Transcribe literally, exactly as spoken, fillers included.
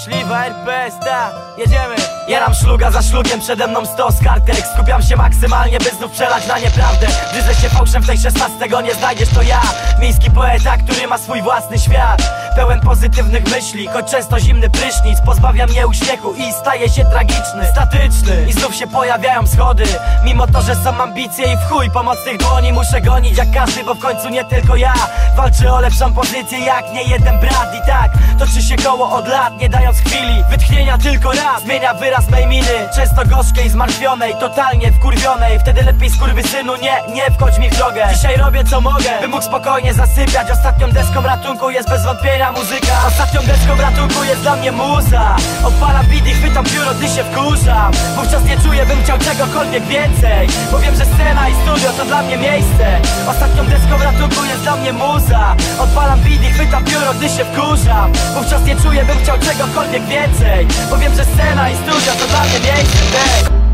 Myśliwa R P S, ta, jedziemy. Jaram szluga za szlugiem, przede mną sto kartek. Skupiam się maksymalnie, by znów przelać na nieprawdę. Gryzę się fałszem w tej szesnastego nie znajdziesz, to ja. Miejski poeta, który ma swój własny świat, pełen pozytywnych myśli, choć często zimny prysznic pozbawia mnie uśmiechu i staje się tragiczny, statyczny. I znów się pojawiają schody, mimo to, że są ambicje i w chuj pomocnych dłoni muszę gonić jak każdy, bo w końcu nie tylko ja walczę o lepszą pozycję jak nie jeden brat. I tak toczy się koło od lat, nie dając chwili wytchnienia tylko raz. Zmienia wyraz mej miny, często gorzkiej, zmartwionej, totalnie wkurwionej. Wtedy lepiej skurwysynu nie, nie wchodź mi w drogę. Dzisiaj robię co mogę, by mógł spokojnie zasypiać. Ostatnią deską ratunku jest bez wątpienia muzyka. Ostatnią deską ratunku jest dla mnie muza. Odpalam beat i chwytam pióro, gdy się wkurzam. Wówczas nie czuję, bym chciał czegokolwiek więcej, bo wiem, że scena i studio to dla mnie miejsce. Ostatnią deską ratunku jest dla mnie muza. Odpalam beat i chwytam pióro, gdy się wkurzam. Wówczas nie czuję, bym chciał czegokolwiek więcej, bo wiem, że scena i studio to dla mnie miejsce. Hey.